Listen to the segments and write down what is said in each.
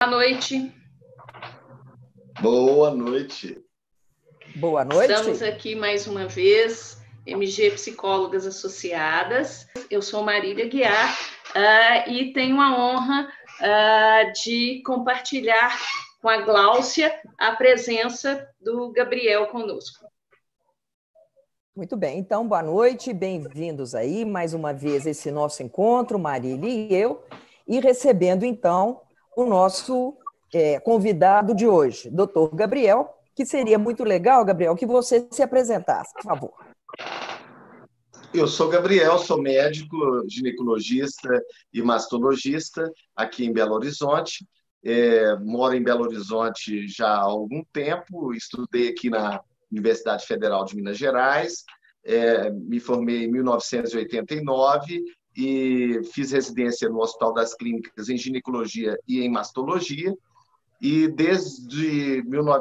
Boa noite. Boa noite. Boa noite. Estamos aqui mais uma vez, MG Psicólogas Associadas. Eu sou Marília Guiar e tenho a honra de compartilhar com a Gláucia a presença do Gabriel conosco. Muito bem, então, boa noite, bem-vindos aí, mais uma vez, esse nosso encontro, Marília e eu, e recebendo, então, o nosso convidado de hoje, doutor Gabriel, que seria muito legal, Gabriel, que você se apresentasse, por favor. Eu sou Gabriel, sou médico, ginecologista e mastologista aqui em Belo Horizonte. Moro em Belo Horizonte já há algum tempo, estudei aqui na Universidade Federal de Minas Gerais, me formei em 1989 e fiz residência no Hospital das Clínicas em ginecologia e em mastologia. E desde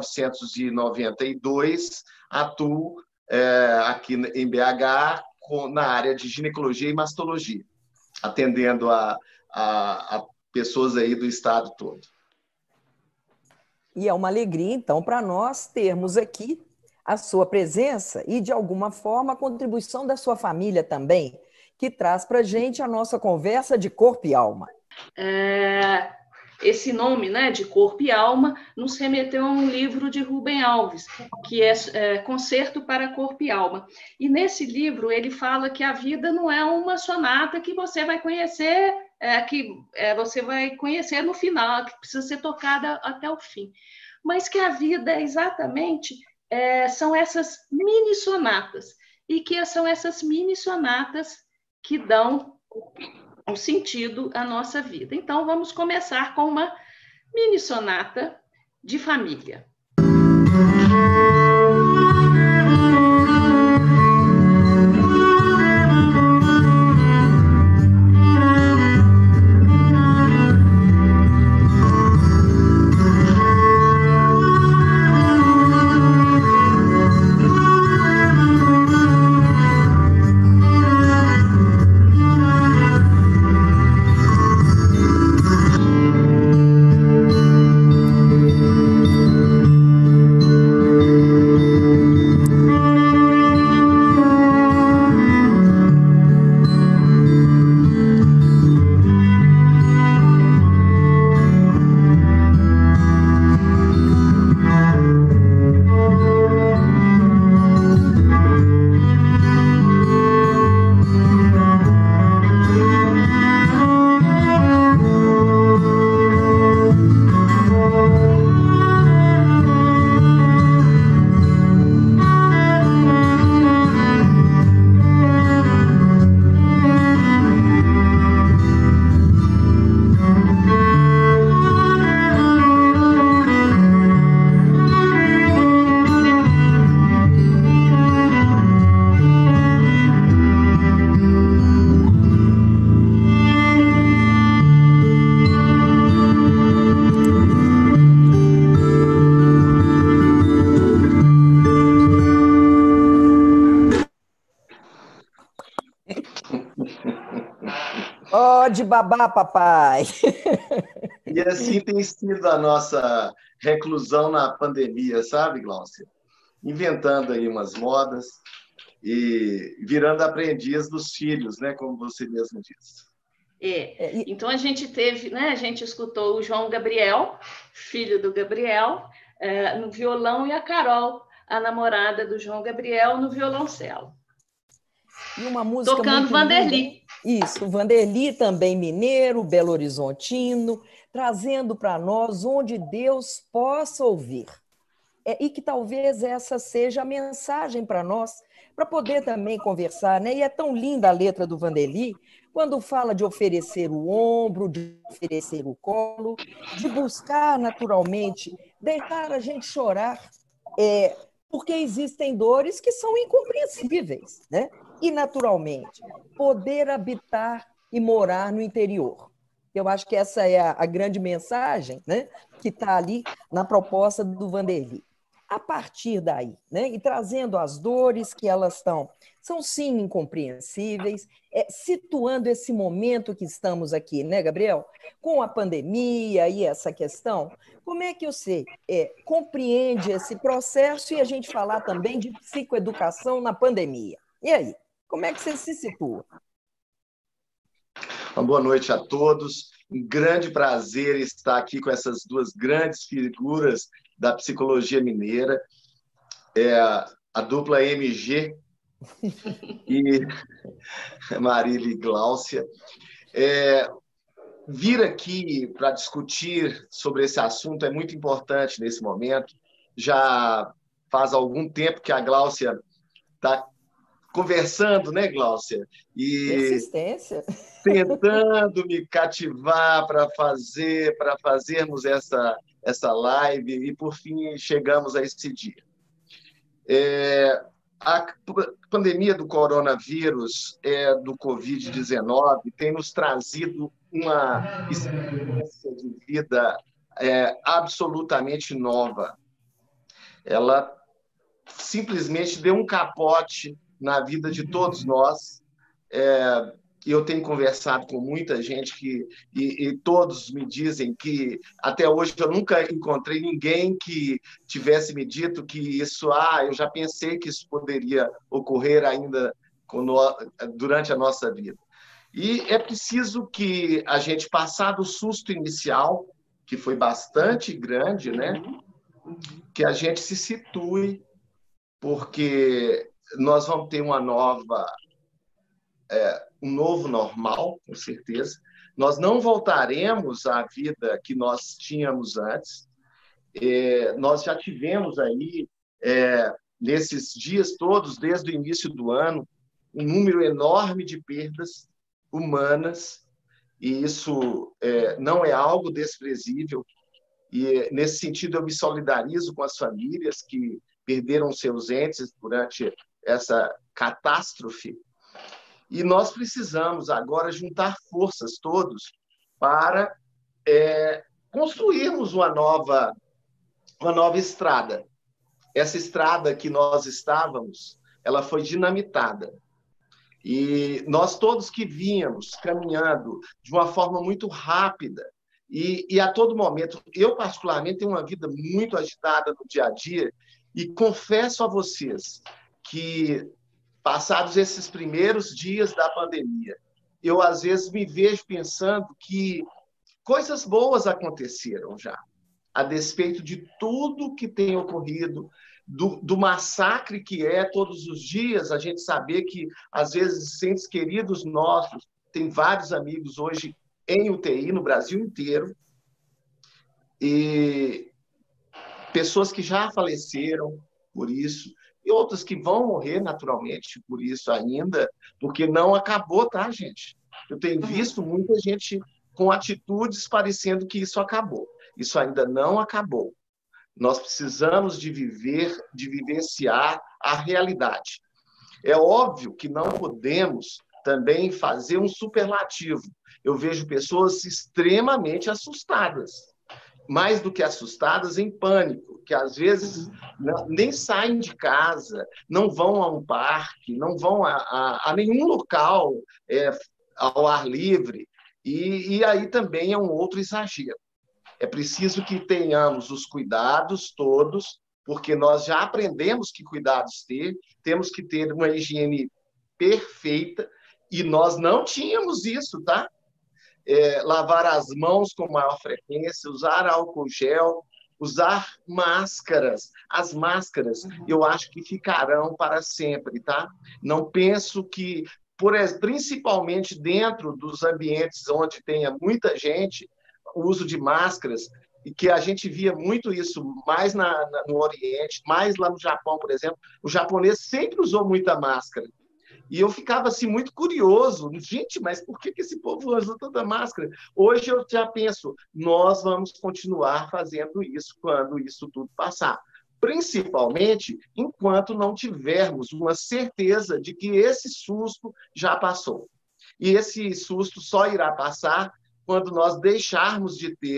1992 atuo aqui em BH na área de ginecologia e mastologia, atendendo a pessoas aí do estado todo. E é uma alegria, então, para nós termos aqui a sua presença e, de alguma forma, a contribuição da sua família também, que traz para a gente a nossa conversa de corpo e alma. Esse nome, né, de Corpo e Alma, nos remeteu a um livro de Rubem Alves, que é Concerto para Corpo e Alma. E nesse livro ele fala que a vida não é uma sonata que você vai conhecer, você vai conhecer no final, que precisa ser tocada até o fim. Mas que a vida é exatamente são essas mini sonatas, e que são essas mini sonatas que dão um sentido à nossa vida. Então, vamos começar com uma mini sonata de família. Pode babar, papai! E assim tem sido a nossa reclusão na pandemia, sabe, Gláucia? Inventando aí umas modas e virando aprendiz dos filhos, né? Como você mesmo disse. Então a gente teve, né? A gente escutou o João Gabriel, filho do Gabriel, no violão, e a Carol, a namorada do João Gabriel, no violoncelo. E uma música tocando Vanderly. Isso, Vanderly também mineiro, Belo Horizontino, trazendo para nós onde Deus possa ouvir. E que talvez essa seja a mensagem para nós, para poder também conversar, né? E é tão linda a letra do Vanderly, quando fala de oferecer o ombro, de oferecer o colo, de buscar naturalmente, deixar a gente chorar, porque existem dores que são incompreensíveis, né? E, naturalmente, poder habitar e morar no interior. Eu acho que essa é a grande mensagem, né, que está ali na proposta do Vanderly. a partir daí, né? E trazendo as dores que elas são sim incompreensíveis, situando esse momento que estamos aqui, né, Gabriel? Com a pandemia e essa questão, como é que você compreende esse processo e a gente falar também de psicoeducação na pandemia? E aí, como é que você se situa? Uma boa noite a todos. Um grande prazer estar aqui com essas duas grandes figuras da psicologia mineira, a dupla MG e Marília e Gláucia. Vir aqui para discutir sobre esse assunto é muito importante nesse momento. Já faz algum tempo que a Gláucia está conversando, né, Gláucia? Persistência. Tentando me cativar para fazermos essa live e, por fim, chegamos a esse dia. A pandemia do coronavírus, do Covid-19, tem nos trazido uma experiência de vida absolutamente nova. Ela simplesmente deu um capote na vida de todos nós. E eu tenho conversado com muita gente e todos me dizem que até hoje eu nunca encontrei ninguém que tivesse me dito que isso, eu já pensei que isso poderia ocorrer ainda durante a nossa vida. E é preciso que a gente, passado o susto inicial, que foi bastante grande, né, que a gente se situe, porque nós vamos ter um novo normal, com certeza. Nós não voltaremos à vida que nós tínhamos antes. Nós já tivemos aí, nesses dias todos, desde o início do ano, um número enorme de perdas humanas, e isso não é algo desprezível. E, nesse sentido, eu me solidarizo com as famílias que perderam seus entes durante essa catástrofe. E nós precisamos agora juntar forças todos para construirmos uma nova estrada. Essa estrada que nós estávamos, ela foi dinamitada. E nós todos que vínhamos caminhando de uma forma muito rápida e a todo momento, eu particularmente tenho uma vida muito agitada no dia a dia e confesso a vocês que, passados esses primeiros dias da pandemia, eu, às vezes, me vejo pensando que coisas boas aconteceram já, a despeito de tudo que tem ocorrido, do massacre que todos os dias, a gente saber que, às vezes, entes queridos nossos, tem vários amigos hoje em UTI no Brasil inteiro, e pessoas que já faleceram por isso, e outras que vão morrer naturalmente por isso ainda, porque não acabou, tá, gente? Eu tenho visto muita gente com atitudes parecendo que isso acabou. Isso ainda não acabou. Nós precisamos de vivenciar a realidade. É óbvio que não podemos também fazer um superlativo. Eu vejo pessoas extremamente assustadas, mais do que assustadas, em pânico, que às vezes nem saem de casa, não vão a um parque, não vão a nenhum local ao ar livre, e aí também é um outro exagero. É preciso que tenhamos os cuidados todos, porque nós já aprendemos que cuidados temos que ter uma higiene perfeita, e nós não tínhamos isso, tá? Lavar as mãos com maior frequência, usar álcool gel, usar máscaras. As máscaras, eu acho que ficarão para sempre, tá? Não penso que, principalmente dentro dos ambientes onde tenha muita gente, o uso de máscaras, e que a gente via muito isso mais no Oriente, mais lá no Japão, por exemplo. O japonês sempre usou muita máscara. E eu ficava assim, muito curioso. Gente, mas por que esse povo usa tanta máscara? Hoje eu já penso, nós vamos continuar fazendo isso quando isso tudo passar. Principalmente enquanto não tivermos uma certeza de que esse susto já passou. E esse susto só irá passar quando nós deixarmos de ter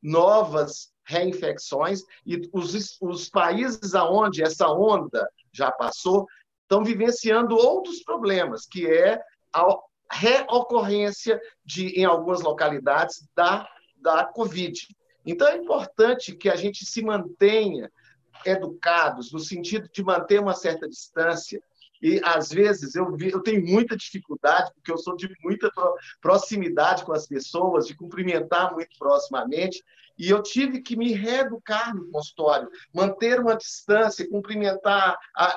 novas reinfecções, e os países aonde essa onda já passou estão vivenciando outros problemas, que é a reocorrência em algumas localidades da Covid. Então, é importante que a gente se mantenha educados, no sentido de manter uma certa distância. E, às vezes, eu tenho muita dificuldade, porque eu sou de muita proximidade com as pessoas, de cumprimentar muito proximamente, e eu tive que me reeducar no consultório, manter uma distância, cumprimentar.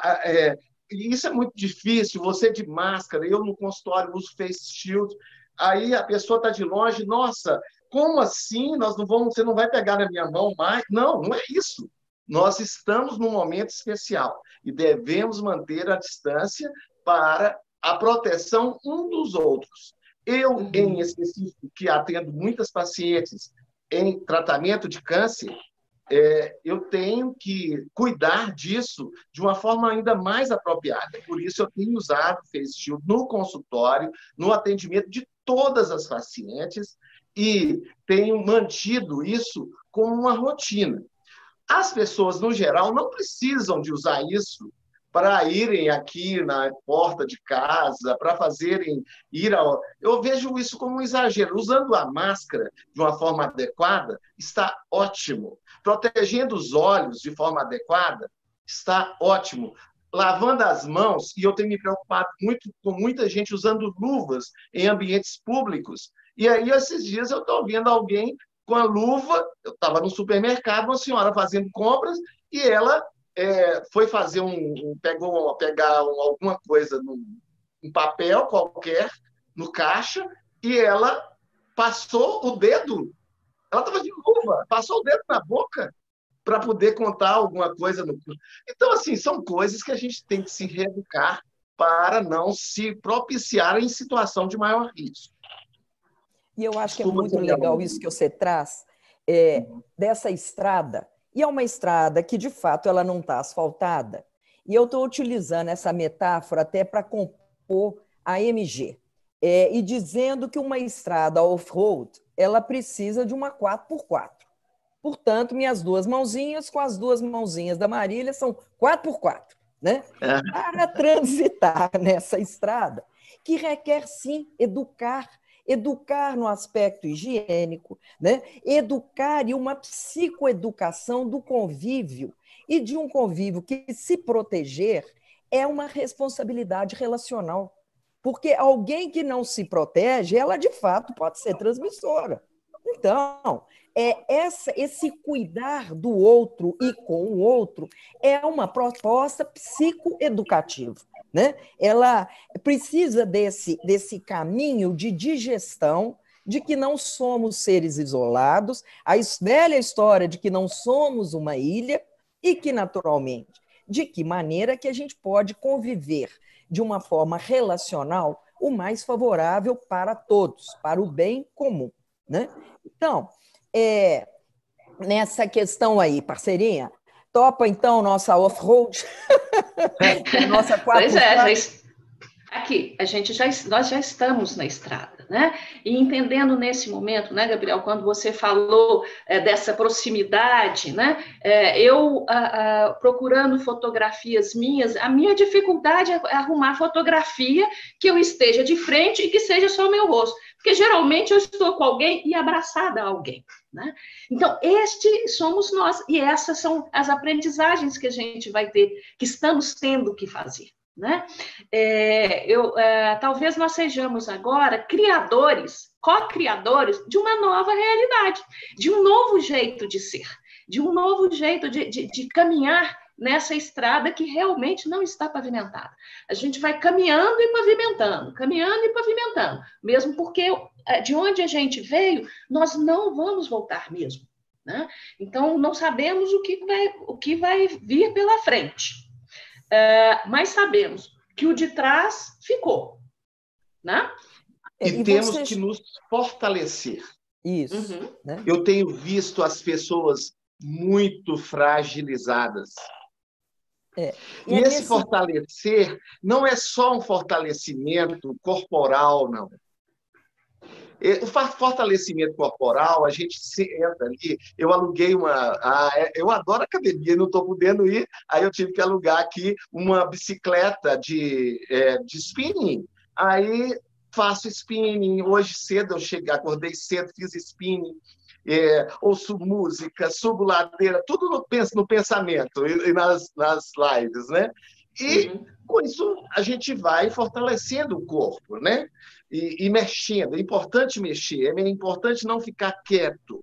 E isso é muito difícil, você de máscara, eu no consultório uso face shield, aí a pessoa está de longe, nossa, como assim? Você não vai pegar na minha mão mais? Não, não é isso. Nós estamos num momento especial e devemos manter a distância para a proteção um dos outros. Eu, em específico, que atendo muitas pacientes em tratamento de câncer, eu tenho que cuidar disso de uma forma ainda mais apropriada. Por isso, eu tenho usado o Face Shield no consultório, no atendimento de todas as pacientes, e tenho mantido isso como uma rotina. As pessoas, no geral, não precisam de usar isso para irem aqui na porta de casa, para Eu vejo isso como um exagero. Usando a máscara de uma forma adequada, está ótimo. Protegendo os olhos de forma adequada, está ótimo. Lavando as mãos, e eu tenho me preocupado muito com muita gente usando luvas em ambientes públicos. E aí, esses dias, eu estou vendo alguém com a luva, eu estava no supermercado, uma senhora fazendo compras, e ela foi fazer pegar alguma coisa um papel qualquer no caixa, e ela passou o dedo, ela estava de luva, passou o dedo na boca para poder contar alguma coisa. Então, assim, são coisas que a gente tem que se reeducar para não se propiciar em situação de maior risco. E eu acho que é muito legal isso que você traz, dessa estrada. E é uma estrada que, de fato, ela não está asfaltada. E eu estou utilizando essa metáfora até para compor a MG. E dizendo que uma estrada off-road, ela precisa de uma 4x4. Portanto, minhas duas mãozinhas com as duas mãozinhas da Marília são 4x4, né? Para transitar nessa estrada, que requer, sim, educar no aspecto higiênico, né? Educar e uma psicoeducação do convívio, e de um convívio que se proteger é uma responsabilidade relacional, porque alguém que não se protege, ela de fato pode ser transmissora. Então, esse cuidar do outro e com o outro é uma proposta psicoeducativa. Né? Ela precisa desse caminho de digestão, de que não somos seres isolados, a velha história de que não somos uma ilha, e que, naturalmente, de que maneira que a gente pode conviver de uma forma relacional o mais favorável para todos, para o bem comum. Né? Então, nessa questão aí, parceirinha, topa, então, nossa off-road? Nossa 4x4. Pois é, aqui, nós já estamos na estrada, né? E entendendo nesse momento, né, Gabriel, quando você falou dessa proximidade, né? Eu procurando fotografias minhas, a minha dificuldade é arrumar fotografia que eu esteja de frente e que seja só o meu rosto, porque geralmente eu estou com alguém e abraçada a alguém, né? Então, somos nós, e essas são as aprendizagens que a gente vai ter, que estamos tendo que fazer. Né? Talvez nós sejamos agora co-criadores de uma nova realidade, de um novo jeito de ser, de um novo jeito de caminhar nessa estrada que realmente não está pavimentada. A gente vai caminhando e pavimentando, mesmo porque de onde a gente veio, nós não vamos voltar mesmo. Né? Então, não sabemos o que vai vir pela frente. Mas sabemos que o de trás ficou, né? E temos que nos fortalecer. Isso. Né? Eu tenho visto as pessoas muito fragilizadas. E esse fortalecer não é só um fortalecimento corporal, não. O fortalecimento corporal, a gente entra ali. Eu aluguei eu adoro academia, não estou podendo ir, aí eu tive que alugar aqui uma bicicleta de spinning. Aí faço spinning. Hoje cedo acordei cedo, fiz spinning. Ouço música, subo ladeira, tudo no pensamento e nas lives, né? E com isso a gente vai fortalecendo o corpo, né? E mexendo. É importante mexer, é importante não ficar quieto.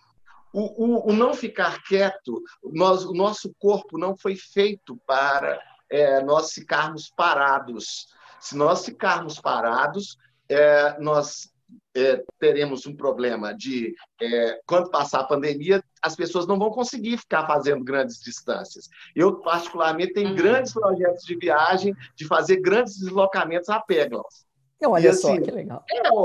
O não ficar quieto, o nosso corpo não foi feito para nós ficarmos parados. Se nós ficarmos parados, nós teremos um problema quando passar a pandemia, as pessoas não vão conseguir ficar fazendo grandes distâncias. Eu, particularmente, tenho grandes projetos de viagem, de fazer grandes deslocamentos a pé, Glaucio. Olha só, que legal.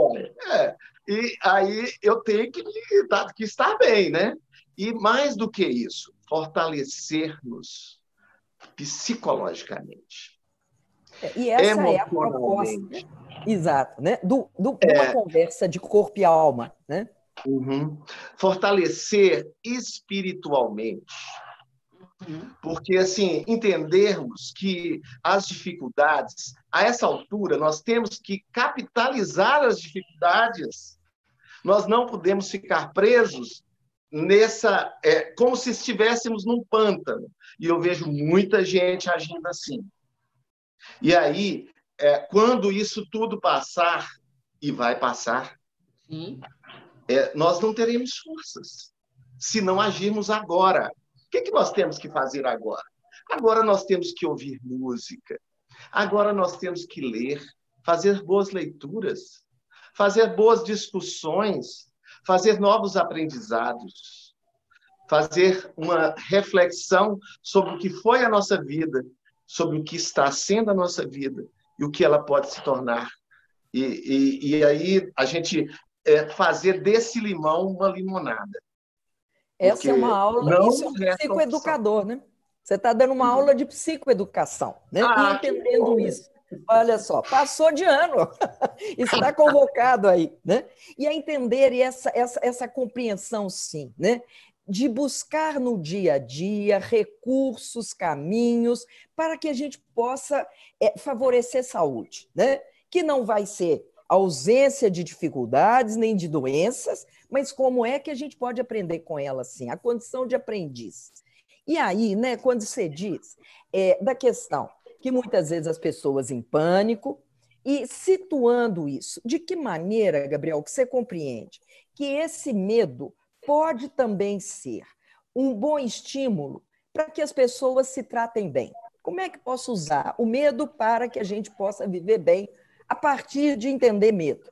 E aí eu tenho que estar bem, né? E mais do que isso, fortalecer-nos psicologicamente. E essa é a proposta, né? Exato, né? De uma conversa de corpo e alma, né? Fortalecer espiritualmente. Porque, assim, entendermos que as dificuldades, a essa altura, nós temos que capitalizar as dificuldades. Nós não podemos ficar presos como se estivéssemos num pântano. E eu vejo muita gente agindo assim. E aí, quando isso tudo passar, e vai passar, nós não teremos forças se não agirmos agora. O que nós temos que fazer agora? Agora nós temos que ouvir música. Agora nós temos que ler, fazer boas leituras, fazer boas discussões, fazer novos aprendizados, fazer uma reflexão sobre o que foi a nossa vida, sobre o que está sendo a nossa vida e o que ela pode se tornar. E aí a gente fazer desse limão uma limonada. Essa é uma aula, isso é um psicoeducador, né? Você está dando uma aula de psicoeducação, né? E entendendo isso. Olha só, passou de ano, está convocado aí, né? E a entender essa compreensão, sim, né? De buscar no dia a dia recursos, caminhos, para que a gente possa favorecer saúde, né? Que não vai ser ausência de dificuldades nem de doenças, mas como é que a gente pode aprender com ela, assim, a condição de aprendiz. E aí, né, quando você diz da questão que muitas vezes as pessoas em pânico, e situando isso, de que maneira, Gabriel, que você compreende que esse medo pode também ser um bom estímulo para que as pessoas se tratem bem? Como é que posso usar o medo para que a gente possa viver bem a partir de entender medo?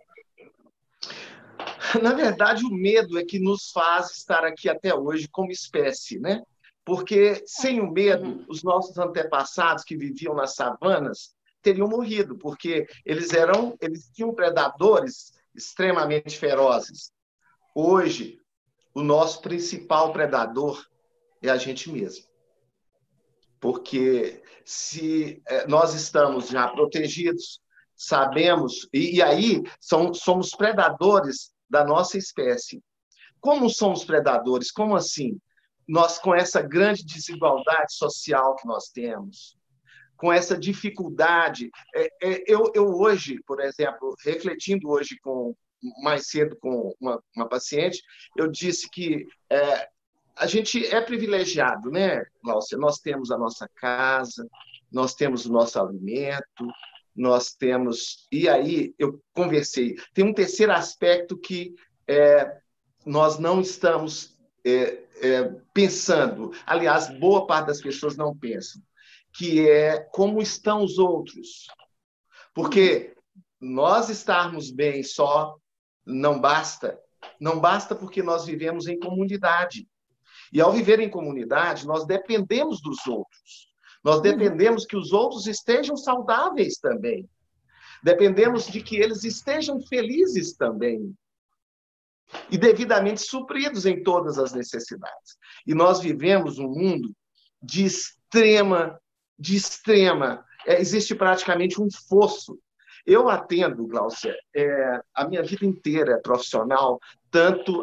Na verdade, o medo é que nos faz estar aqui até hoje como espécie, né? Porque sem o medo, os nossos antepassados que viviam nas savanas teriam morrido, porque eles tinham predadores extremamente ferozes. Hoje, o nosso principal predador é a gente mesmo. Porque se nós estamos já protegidos, sabemos, e aí somos predadores da nossa espécie. Como somos predadores? Como assim? Nós, com essa grande desigualdade social que nós temos, com essa dificuldade. Eu hoje, por exemplo, refletindo hoje mais cedo com uma paciente, eu disse que a gente é privilegiado, né, Glaucia? Nós temos a nossa casa, nós temos o nosso alimento, nós temos... E aí eu conversei. Tem um terceiro aspecto que nós não estamos pensando. Aliás, boa parte das pessoas não pensam, que é como estão os outros. Porque nós estarmos bem só não basta. Não basta porque nós vivemos em comunidade. E ao viver em comunidade, nós dependemos dos outros. Nós dependemos que os outros estejam saudáveis também. Dependemos de que eles estejam felizes também. E devidamente supridos em todas as necessidades. E nós vivemos um mundo de extrema... existe praticamente um fosso Eu atendo, Gláucia, a minha vida inteira profissional, tanto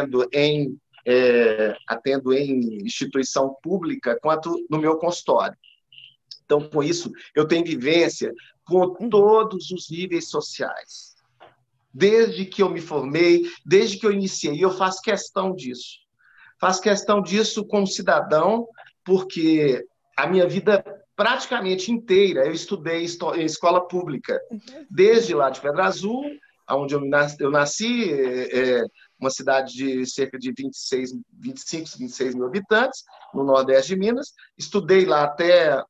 atendo em instituição pública quanto no meu consultório. Então, com isso, eu tenho vivência com todos os níveis sociais. Desde que eu me formei, desde que eu iniciei, eu faço questão disso. Faço questão disso como cidadão, porque a minha vida praticamente inteira eu estudei em escola pública. Desde lá de Pedra Azul, onde eu nasci, uma cidade de cerca de 25, 26 mil habitantes, no Nordeste de Minas. Estudei lá até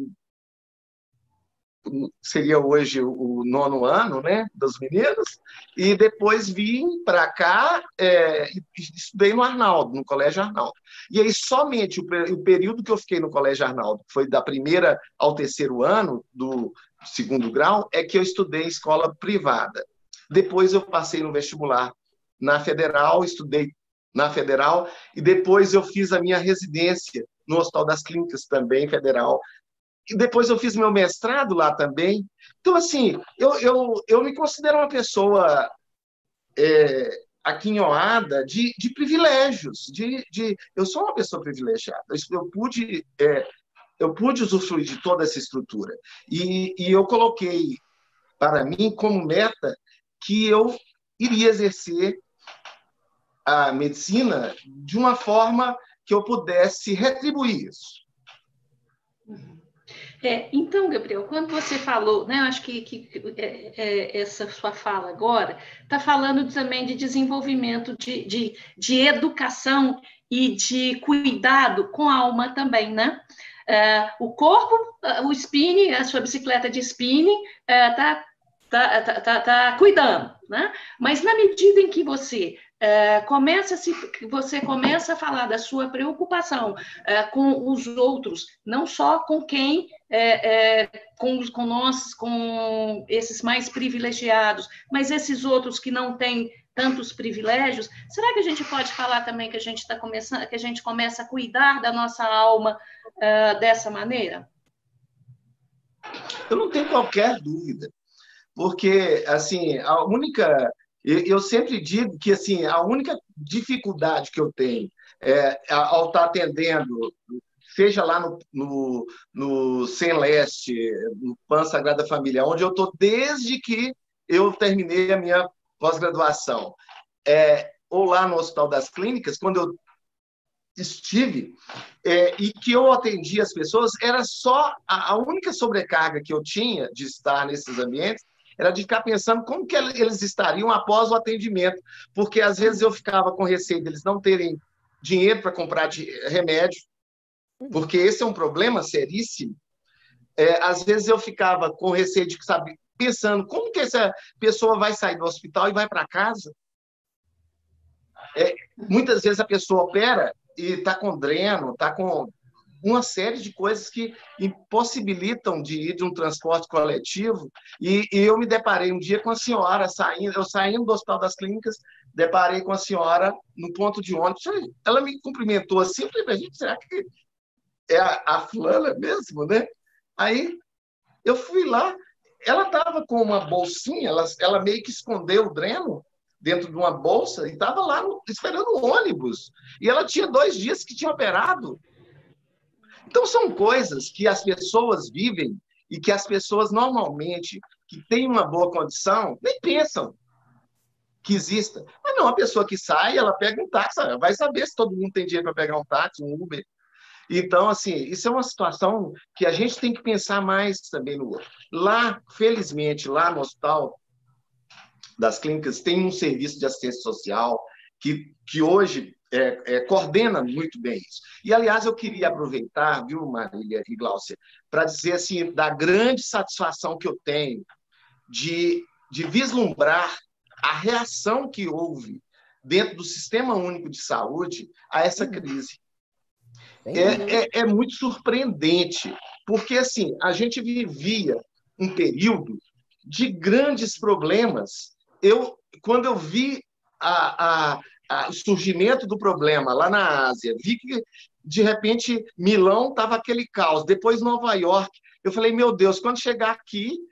seria hoje o 9º ano, né, dos meninos, e depois vim para cá e estudei no Arnaldo, no Colégio Arnaldo. E aí somente o período que eu fiquei no Colégio Arnaldo, que foi da 1º ao 3º ano do 2º grau, é que eu estudei em escola privada. Depois eu passei no vestibular na Federal, estudei na Federal, e depois eu fiz a minha residência no Hospital das Clínicas, também Federal, e depois eu fiz meu mestrado lá também. Então, assim, eu me considero uma pessoa aquinhoada de privilégios. Eu sou uma pessoa privilegiada. Eu pude usufruir de toda essa estrutura. E eu coloquei para mim como meta que eu iria exercer a medicina de uma forma que eu pudesse retribuir isso. Então, Gabriel, quando você falou, né, eu acho que essa sua fala agora está falando também de desenvolvimento de educação e de cuidado com a alma também, né? O corpo, o spinning, a sua bicicleta de spinning tá cuidando, né? Mas na medida em que você começa a falar da sua preocupação com os outros, não só com quem, com nós, com esses mais privilegiados, mas esses outros que não têm tantos privilégios, será que a gente pode falar também que a gente está começando, que a gente começa a cuidar da nossa alma dessa maneira? Eu não tenho qualquer dúvida, porque assim, eu sempre digo que assim, a única dificuldade que eu tenho ao estar atendendo, seja lá no Sem Leste, no PAN Sagrada Família, onde eu estou desde que eu terminei a minha pós-graduação, ou lá no Hospital das Clínicas, quando eu estive, e que eu atendi as pessoas, era só a única sobrecarga que eu tinha de estar nesses ambientes, era de ficar pensando como que eles estariam após o atendimento, porque às vezes eu ficava com receio deles não terem dinheiro para comprar remédio, porque esse é um problema seríssimo. Às vezes eu ficava com receio de, pensando como que essa pessoa vai sair do hospital e vai para casa. Muitas vezes a pessoa opera e está com dreno, está com uma série de coisas que impossibilitam de ir de um transporte coletivo. E eu me deparei um dia com a senhora, eu saindo do Hospital das Clínicas, deparei com a senhora no ponto de ônibus. Ela me cumprimentou assim, eu falei, gente, será que é a fulana mesmo, né? Aí eu fui lá, ela estava com uma bolsinha, ela meio que escondeu o dreno dentro de uma bolsa e estava lá esperando o ônibus. E ela tinha 2 dias que tinha operado. Então, são coisas que as pessoas vivem e que as pessoas, normalmente, que têm uma boa condição, nem pensam que exista. Mas não, a pessoa que sai, ela pega um táxi, ela vai saber se todo mundo tem dinheiro para pegar um táxi, um Uber. Então, assim, isso é uma situação que a gente tem que pensar mais também no outro. Lá, felizmente, lá no Hospital das Clínicas, tem um serviço de assistência social que hoje coordena muito bem isso. E, aliás, eu queria aproveitar, viu, Marília e Gláucia, para dizer assim, da grande satisfação que eu tenho de vislumbrar a reação que houve dentro do Sistema Único de Saúde a essa crise. É muito surpreendente, porque assim, a gente vivia um período de grandes problemas. Quando eu vi o surgimento do problema lá na Ásia, vi que, de repente, Milão estava aquele caos, depois Nova York. Eu falei, meu Deus, quando chegar aqui,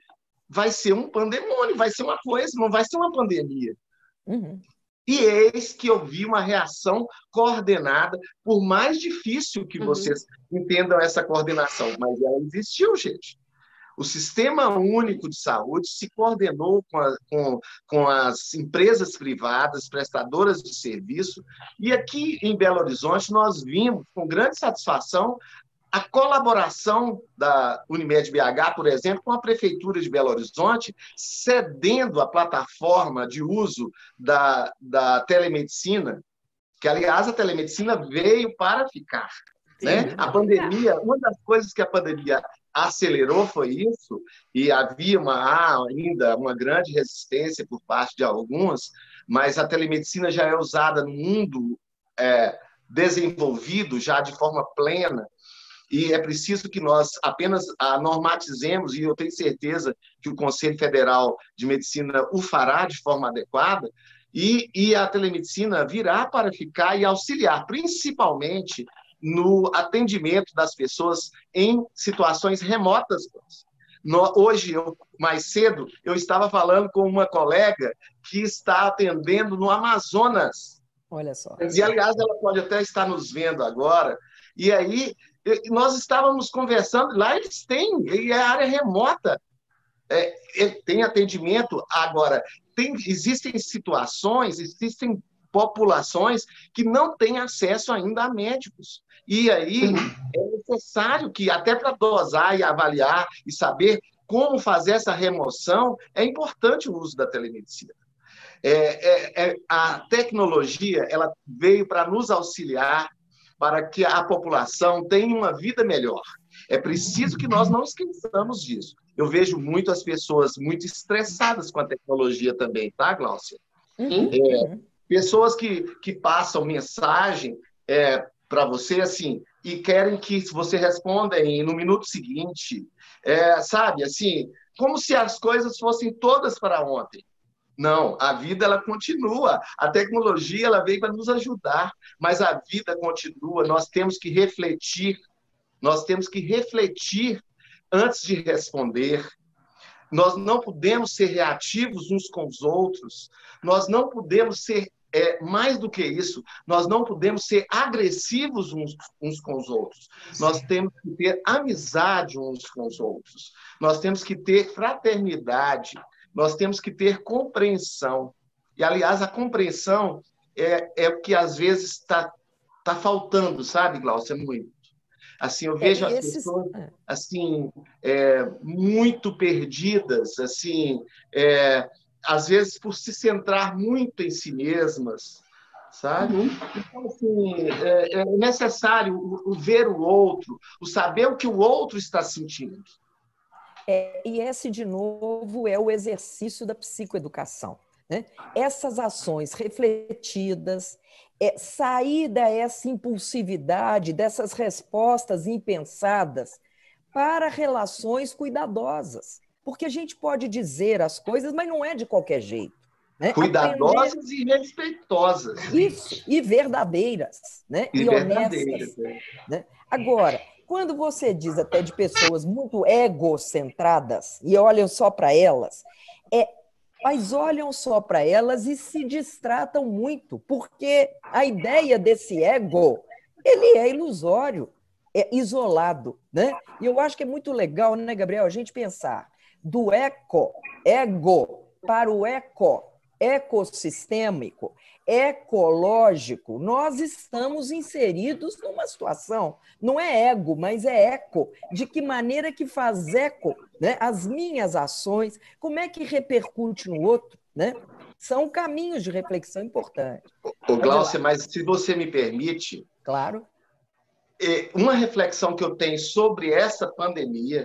vai ser um pandemônio, vai ser uma coisa, não vai ser uma pandemia. Uhum. E eis que eu vi uma reação coordenada, por mais difícil que vocês entendam essa coordenação, mas ela existiu, gente. O Sistema Único de Saúde se coordenou com as empresas privadas, prestadoras de serviço, e aqui em Belo Horizonte nós vimos, com grande satisfação, a colaboração da Unimed BH, por exemplo, com a Prefeitura de Belo Horizonte, cedendo a plataforma de uso da telemedicina, que, aliás, a telemedicina veio para ficar. Né? A pandemia, uma das coisas que a pandemia acelerou foi isso, e havia ainda uma grande resistência por parte de alguns, mas a telemedicina já é usada no mundo desenvolvido, já de forma plena, e é preciso que nós apenas a normatizemos, e eu tenho certeza que o Conselho Federal de Medicina o fará de forma adequada, e a telemedicina virá para ficar e auxiliar, principalmente no atendimento das pessoas em situações remotas. Hoje, mais cedo, eu estava falando com uma colega que está atendendo no Amazonas. Olha só. E, aliás, ela pode até estar nos vendo agora. E aí, nós estávamos conversando, lá eles têm, e é área remota, tem atendimento. Agora, existem situações, existem populações que não têm acesso ainda a médicos. E aí é necessário que, até para dosar e avaliar e saber como fazer essa remoção, é importante o uso da telemedicina. A tecnologia ela veio para nos auxiliar, para que a população tenha uma vida melhor. É preciso que nós não esqueçamos disso. Eu vejo muito as pessoas muito estressadas com a tecnologia também, tá, Gláucia? Pessoas que passam mensagem para você assim e querem que você responda no minuto seguinte, sabe, assim, como se as coisas fossem todas para ontem. Não, a vida ela continua, a tecnologia ela veio para nos ajudar, mas a vida continua, nós temos que refletir antes de responder. Nós não podemos ser reativos uns com os outros, nós não podemos ser, mais do que isso, nós não podemos ser agressivos uns com os outros. Nós temos que ter amizade uns com os outros, nós temos que ter fraternidade, nós temos que ter compreensão. E, aliás, a compreensão é o que às vezes está faltando, sabe, Glaucia, muito. Assim, eu vejo as pessoas assim, muito perdidas, assim, às vezes por se centrar muito em si mesmas, sabe? Então, assim, é necessário ver o outro, o saber o que o outro está sentindo. E esse, de novo, é o exercício da psicoeducação, né? Essas ações refletidas, sair dessa impulsividade, dessas respostas impensadas para relações cuidadosas. Porque a gente pode dizer as coisas, mas não é de qualquer jeito. Né? Cuidadosas e respeitosas. Isso, e verdadeiras, né? E honestas. Né? Agora, quando você diz até de pessoas muito egocentradas e olham só para elas, mas olham só para elas e se distratam muito, porque a ideia desse ego, ele é ilusório, é isolado, né? E eu acho que é muito legal, né, Gabriel, a gente pensar do ego, para o ecossistêmico, ecológico. Nós estamos inseridos numa situação, não é ego, mas é eco. De que maneira que faz eco, né? As minhas ações, como é que repercute no outro, né? São caminhos de reflexão importantes. Gláucia, mas se você me permite... Claro. Uma reflexão que eu tenho sobre essa pandemia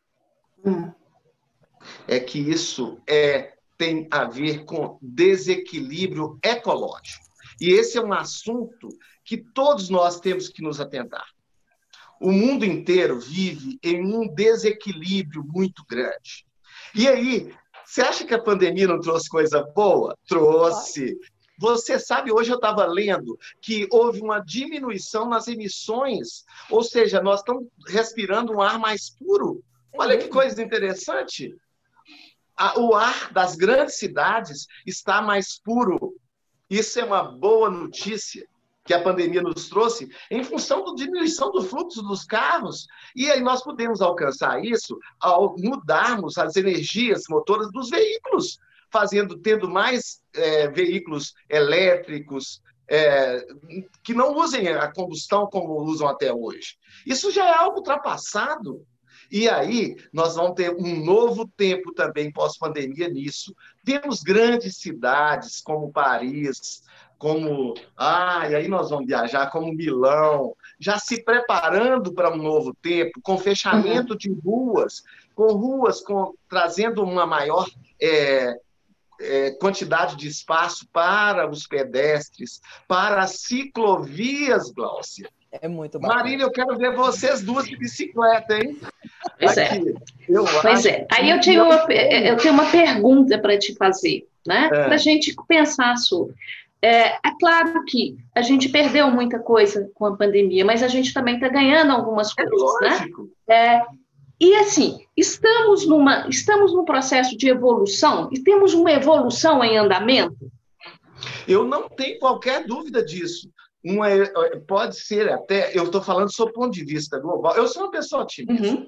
é que isso tem a ver com desequilíbrio ecológico. E esse é um assunto que todos nós temos que nos atentar. O mundo inteiro vive em um desequilíbrio muito grande. E aí, você acha que a pandemia não trouxe coisa boa? Trouxe. Você sabe, hoje eu estava lendo que houve uma diminuição nas emissões, ou seja, nós estamos respirando um ar mais puro. Olha que coisa interessante. o ar das grandes cidades está mais puro. Isso é uma boa notícia que a pandemia nos trouxe em função da diminuição do fluxo dos carros. E aí nós podemos alcançar isso ao mudarmos as energias motoras dos veículos, tendo mais veículos elétricos, que não usem a combustão como usam até hoje. Isso já é algo ultrapassado. E aí nós vamos ter um novo tempo também pós-pandemia nisso. Temos grandes cidades como Paris, e aí nós vamos viajar, como Milão, já se preparando para um novo tempo, com fechamento de ruas, trazendo uma maior quantidade de espaço para os pedestres, para as ciclovias, Gláucia. É muito bacana. Marília, eu quero ver vocês duas de bicicleta, hein? Pois é. Aí eu tenho uma pergunta para te fazer, né? Para a gente pensar sobre. É claro que a gente perdeu muita coisa com a pandemia, mas a gente também está ganhando algumas coisas, lógico. Né? E assim, estamos num processo de evolução e temos uma evolução em andamento? Eu não tenho qualquer dúvida disso. Pode ser até, eu estou falando do seu ponto de vista global. Eu sou uma pessoa otimista.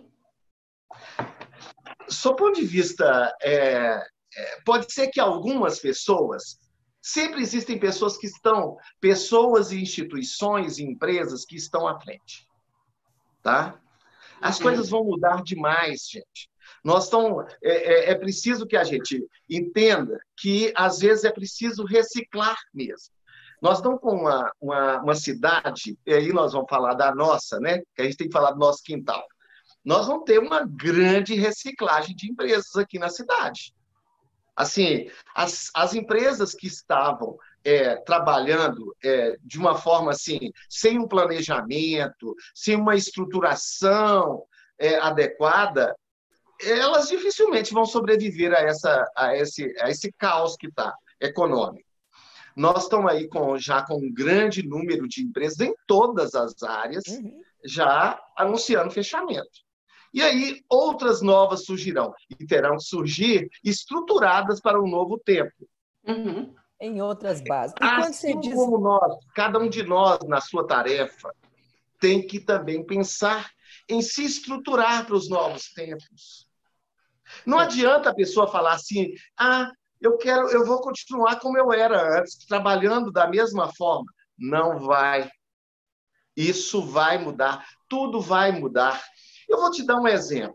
Do ponto de vista, pode ser que algumas pessoas, sempre existem pessoas pessoas e instituições e empresas que estão à frente. Tá? As coisas vão mudar demais, gente. É preciso que a gente entenda que, às vezes, é preciso reciclar mesmo. Nós estamos com uma cidade, e aí nós vamos falar da nossa, né? Que a gente tem que falar do nosso quintal. Nós vamos ter uma grande reciclagem de empresas aqui na cidade. Assim, as empresas que estavam trabalhando de uma forma assim, sem um planejamento, sem uma estruturação adequada, elas dificilmente vão sobreviver a esse caos que está econômico. Nós estamos aí já com um grande número de empresas em todas as áreas, já anunciando fechamento. E aí outras novas surgirão, e terão que surgir estruturadas para um novo tempo. Em outras bases. E assim como cada um de nós, na sua tarefa, tem que também pensar em se estruturar para os novos tempos. Não adianta a pessoa falar assim, eu vou continuar como eu era antes, trabalhando da mesma forma. Não vai. Isso vai mudar. Tudo vai mudar. Eu vou te dar um exemplo.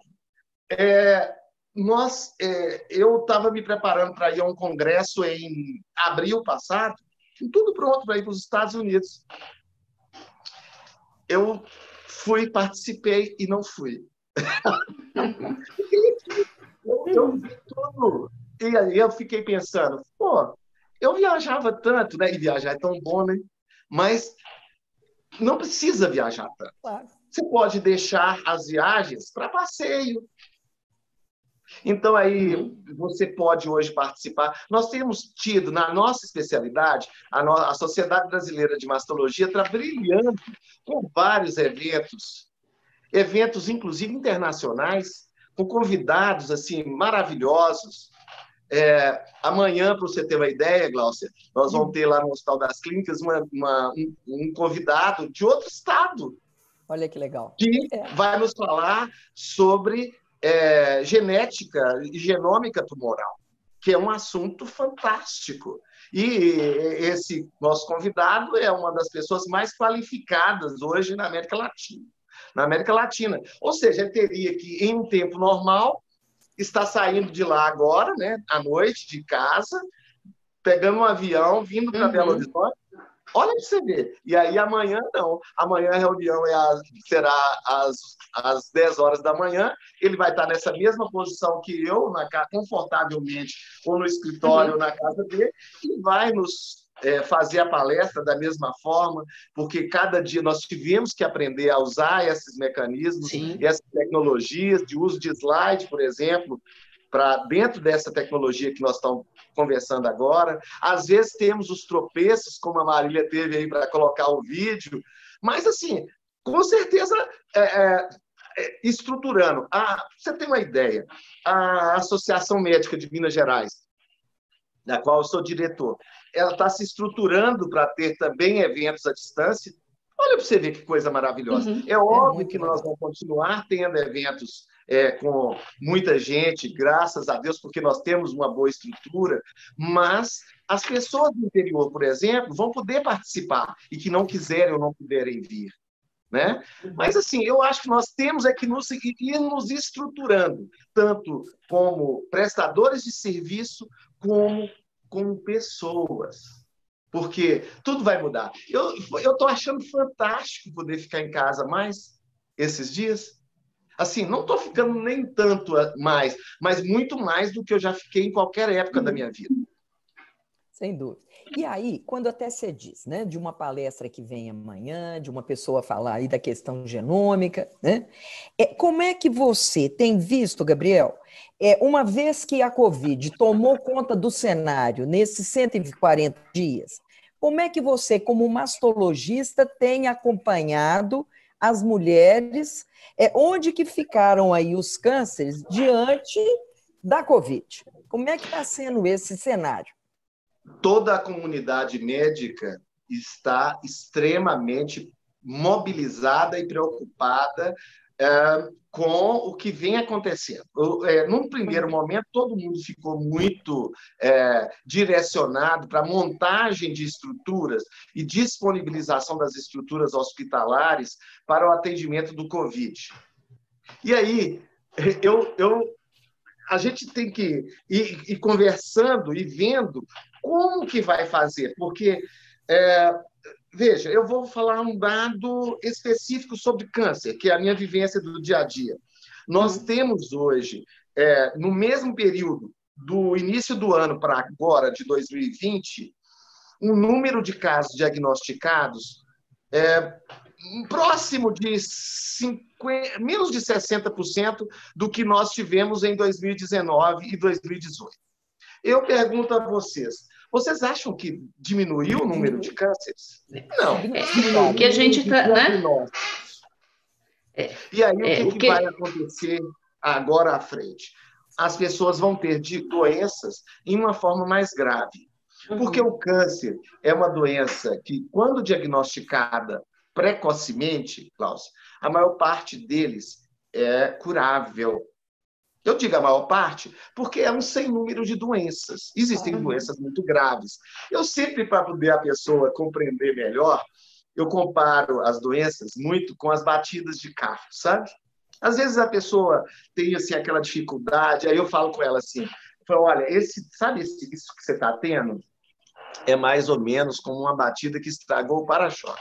Eu estava me preparando para ir a um congresso em abril passado, tudo pronto para ir para os Estados Unidos. Eu participei e não fui. Eu vi tudo. E aí eu fiquei pensando, eu viajava tanto, né? E viajar é tão bom, né? Mas não precisa viajar tanto. Claro. Você pode deixar as viagens para passeio. Então, aí, você pode hoje participar. Nós temos tido, na nossa especialidade, a Sociedade Brasileira de Mastologia está brilhando com vários eventos, inclusive internacionais, com convidados assim maravilhosos. Amanhã, para você ter uma ideia, Gláucia, nós vamos ter lá no Hospital das Clínicas um convidado de outro estado. Olha que legal. Que vai nos falar sobre genética e genômica tumoral, que é um assunto fantástico. E esse nosso convidado é uma das pessoas mais qualificadas hoje na América Latina. Ou seja, ele teria que, em um tempo normal, estar saindo de lá agora, né, à noite, de casa, pegando um avião, vindo para Belo Horizonte. Olha para você ver. E aí amanhã não. Amanhã a reunião será às 10 horas da manhã. Ele vai estar nessa mesma posição que eu, confortavelmente, ou no escritório, ou na casa dele, e vai nos fazer a palestra da mesma forma, porque cada dia nós tivemos que aprender a usar esses mecanismos, essas tecnologias de uso de slide, por exemplo, para dentro dessa tecnologia que nós estamos conversando agora. Às vezes temos os tropeços, como a Marília teve aí para colocar o vídeo, mas, assim, com certeza, estruturando. Você tem uma ideia, a Associação Médica de Minas Gerais, da qual eu sou diretor, ela está se estruturando para ter também eventos à distância. Olha para você ver que coisa maravilhosa. Uhum. É óbvio que nós vamos continuar tendo eventos com muita gente, graças a Deus, porque nós temos uma boa estrutura, mas as pessoas do interior, por exemplo, vão poder participar e que não quiserem ou não puderem vir. Né? Mas, assim, eu acho que nós temos que ir nos estruturando, tanto como prestadores de serviço, como pessoas. Porque tudo vai mudar. Eu estou achando fantástico poder ficar em casa mais esses dias. Assim, não estou ficando nem tanto mais, mas muito mais do que eu já fiquei em qualquer época da minha vida. Sem dúvida. E aí, quando até você diz, né, de uma palestra que vem amanhã, de uma pessoa falar aí da questão genômica, né? Como é que você tem visto, Gabriel, uma vez que a Covid tomou conta do cenário nesses 140 dias, como é que você, como mastologista, tem acompanhado as mulheres, onde que ficaram aí os cânceres diante da Covid? Como é que está sendo esse cenário? Toda a comunidade médica está extremamente mobilizada e preocupada com o que vem acontecendo. Num primeiro momento, todo mundo ficou muito direcionado para a montagem de estruturas e disponibilização das estruturas hospitalares para o atendimento do Covid. E aí, a gente tem que ir conversando e vendo como que vai fazer, porque, veja, eu vou falar um dado específico sobre câncer, que é a minha vivência do dia a dia. Nós temos hoje, no mesmo período do início do ano para agora, de 2020, um número de casos diagnosticados próximo de menos de 60% do que nós tivemos em 2019 e 2018. Eu pergunto a vocês acham que diminuiu o número de cânceres? Não. O que a gente está, né? E aí, o que vai acontecer agora à frente? As pessoas vão ter doenças em uma forma mais grave. Porque o câncer é uma doença que, quando diagnosticada precocemente, Klaus, a maior parte deles é curável. Eu digo a maior parte porque é um sem número de doenças. Existem doenças muito graves. Eu sempre, para poder a pessoa compreender melhor, eu comparo as doenças muito com as batidas de carro, sabe? Às vezes a pessoa tem assim, aquela dificuldade, aí eu falo com ela assim, olha, sabe isso que você está tendo? É mais ou menos como uma batida que estragou o para-choque.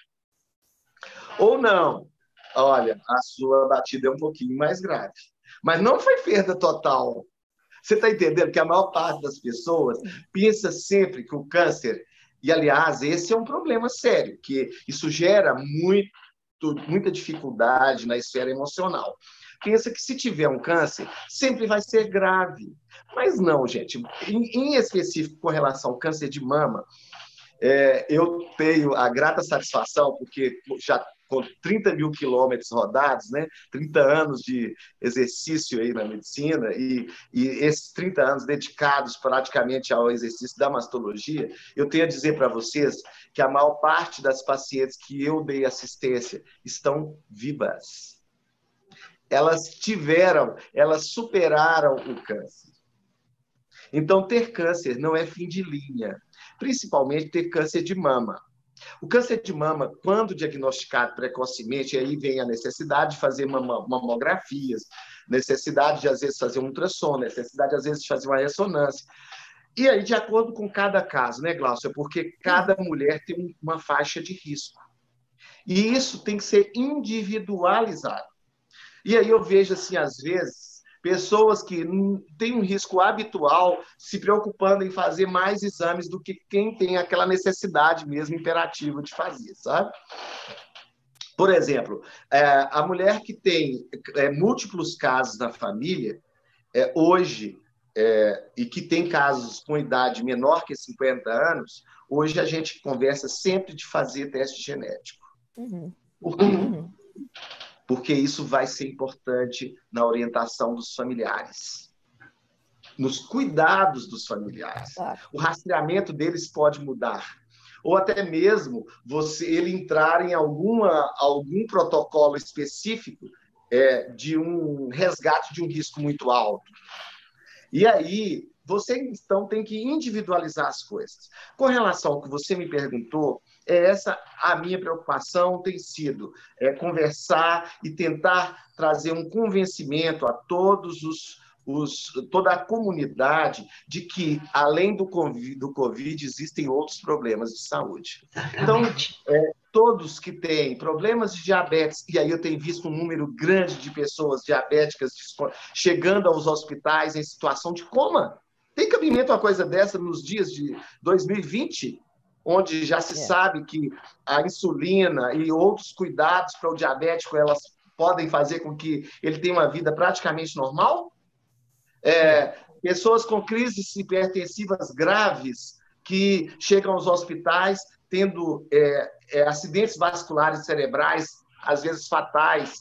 Ou não, olha, a sua batida é um pouquinho mais grave. Mas não foi perda total. Você está entendendo que a maior parte das pessoas pensa sempre que o câncer... E, aliás, esse é um problema sério, que isso gera muita dificuldade na esfera emocional. Pensa que se tiver um câncer, sempre vai ser grave. Mas não, gente. Em específico, com relação ao câncer de mama, eu tenho a grata satisfação, porque já com 30 mil quilômetros rodados, né? 30 anos de exercício aí na medicina e esses 30 anos dedicados praticamente ao exercício da mastologia, eu tenho a dizer para vocês que a maior parte das pacientes que eu dei assistência estão vivas. Elas superaram o câncer. Então, ter câncer não é fim de linha, principalmente ter câncer de mama. O câncer de mama, quando diagnosticado precocemente, aí vem a necessidade de fazer mamografias, necessidade de, às vezes, fazer um ultrassom, necessidade, às vezes, de fazer uma ressonância. E aí, de acordo com cada caso, né, Glaucia? Porque cada mulher tem uma faixa de risco. E isso tem que ser individualizado. E aí eu vejo, assim, às vezes, pessoas que têm um risco habitual se preocupando em fazer mais exames do que quem tem aquela necessidade mesmo imperativa de fazer, sabe? Por exemplo, a mulher que tem múltiplos casos na família, hoje, e que tem casos com idade menor que 50 anos, hoje a gente conversa sempre de fazer teste genético. Por quê? porque isso vai ser importante na orientação dos familiares, nos cuidados dos familiares. O rastreamento deles pode mudar, ou até mesmo ele entrar em algum protocolo específico de um resgate de um risco muito alto. E aí, você, então, tem que individualizar as coisas. Com relação ao que você me perguntou, essa a minha preocupação tem sido conversar e tentar trazer um convencimento a toda a comunidade de que, além do Covid, existem outros problemas de saúde. Então, todos que têm problemas de diabetes, e aí eu tenho visto um número grande de pessoas diabéticas chegando aos hospitais em situação de coma. Tem cabimento uma coisa dessa nos dias de 2020, onde já se sabe que a insulina e outros cuidados para o diabético, elas podem fazer com que ele tenha uma vida praticamente normal? Pessoas com crises hipertensivas graves que chegam aos hospitais tendo acidentes vasculares cerebrais, às vezes fatais.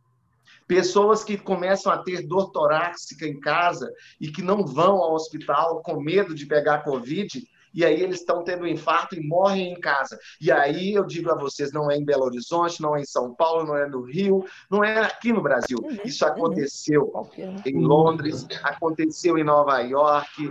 Pessoas que começam a ter dor torácica em casa e que não vão ao hospital com medo de pegar Covid, e aí eles estão tendo um infarto e morrem em casa. E aí eu digo a vocês, não é em Belo Horizonte, não é em São Paulo, não é no Rio, não é aqui no Brasil. Isso aconteceu em Londres, aconteceu em Nova York,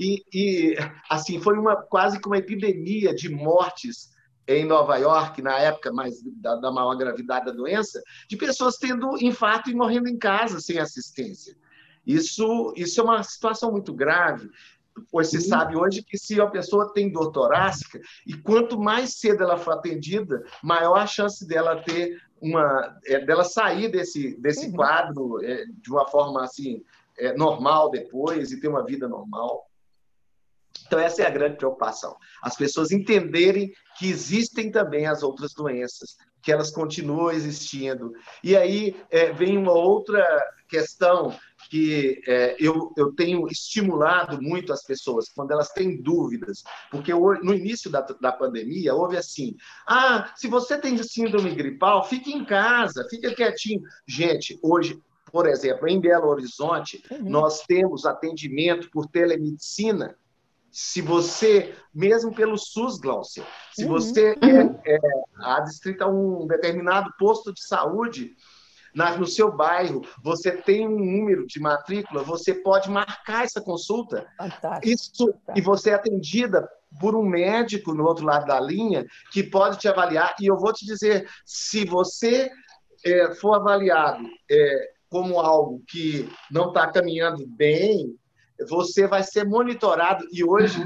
e assim, foi quase que uma epidemia de mortes em Nova York, na época da maior gravidade da doença, de pessoas tendo infarto e morrendo em casa sem assistência. Isso é uma situação muito grave, pois se sabe hoje que se a pessoa tem dor torácica, e quanto mais cedo ela for atendida, maior a chance dela ter dela sair desse quadro de uma forma assim, normal depois e ter uma vida normal. Então, essa é a grande preocupação. As pessoas entenderem que existem também as outras doenças, que elas continuam existindo. E aí vem uma outra questão que eu tenho estimulado muito as pessoas, quando elas têm dúvidas, porque no início da pandemia houve assim, se você tem síndrome gripal, fique em casa, fica quietinho. Gente, hoje, por exemplo, em Belo Horizonte, nós temos atendimento por telemedicina. Se você, mesmo pelo SUS, Gláucia, se você é adstrito a um determinado posto de saúde no seu bairro, você tem um número de matrícula, você pode marcar essa consulta. Fantástico. E você é atendida por um médico no outro lado da linha que pode te avaliar. E eu vou te dizer, se você for avaliado como algo que não está caminhando bem, você vai ser monitorado. E hoje,